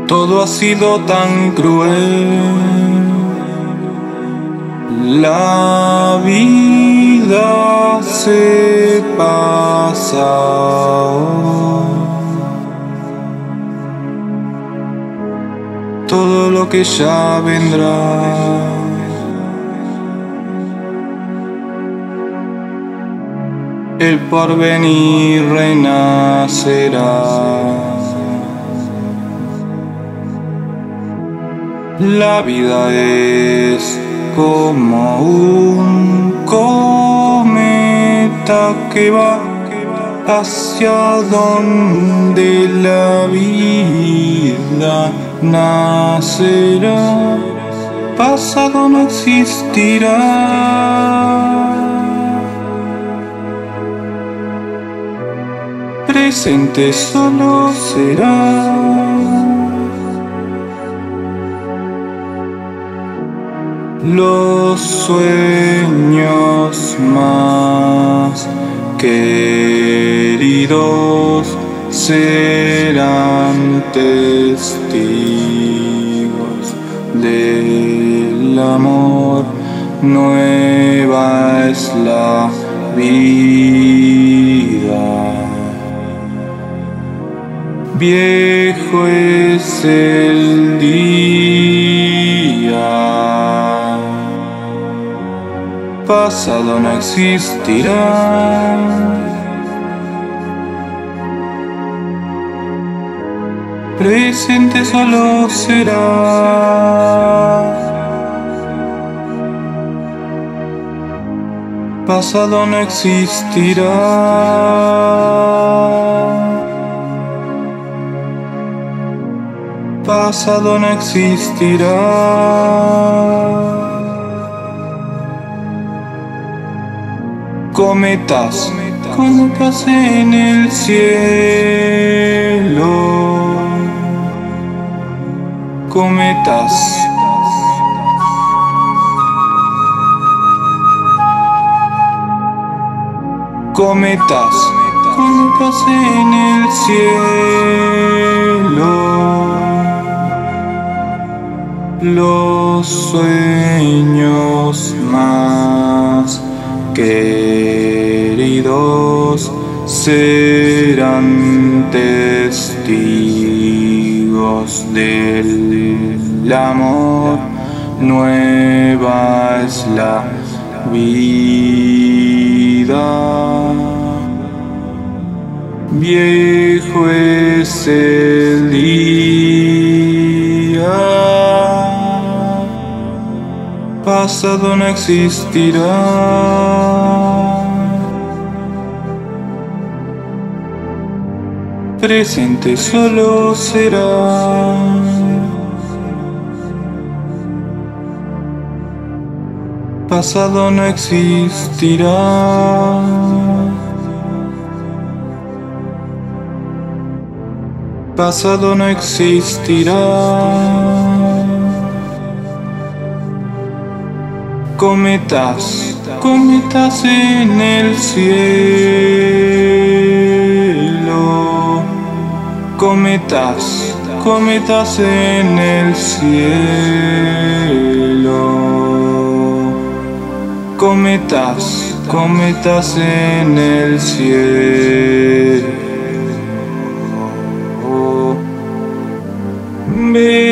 Todo ha sido tan cruel. La vida se pasa. Todo lo que ya vendrá. El porvenir renacerá. La vida es como un cometa que va hacia donde la vida nacerá. Pasado no existirá. Presente solo será. Los sueños más queridos serán testigos del amor. Nueva es la vida. Viejo es el día. Pasado no existirá. Presente solo será. Pasado no existirá. Pasado no existirá. Cometas, cometas en el cielo. Cometas. Cometas, cometas en el cielo. Los sueños más queridos serán testigos del amor. Nueva es la vida. Viejo es el día. Pasado no existirá. Presente solo será. Pasado no existirá. Pasado no existirá. Cometas, cometas en el cielo. Cometas, cometas en el cielo. Cometas, cometas en el cielo.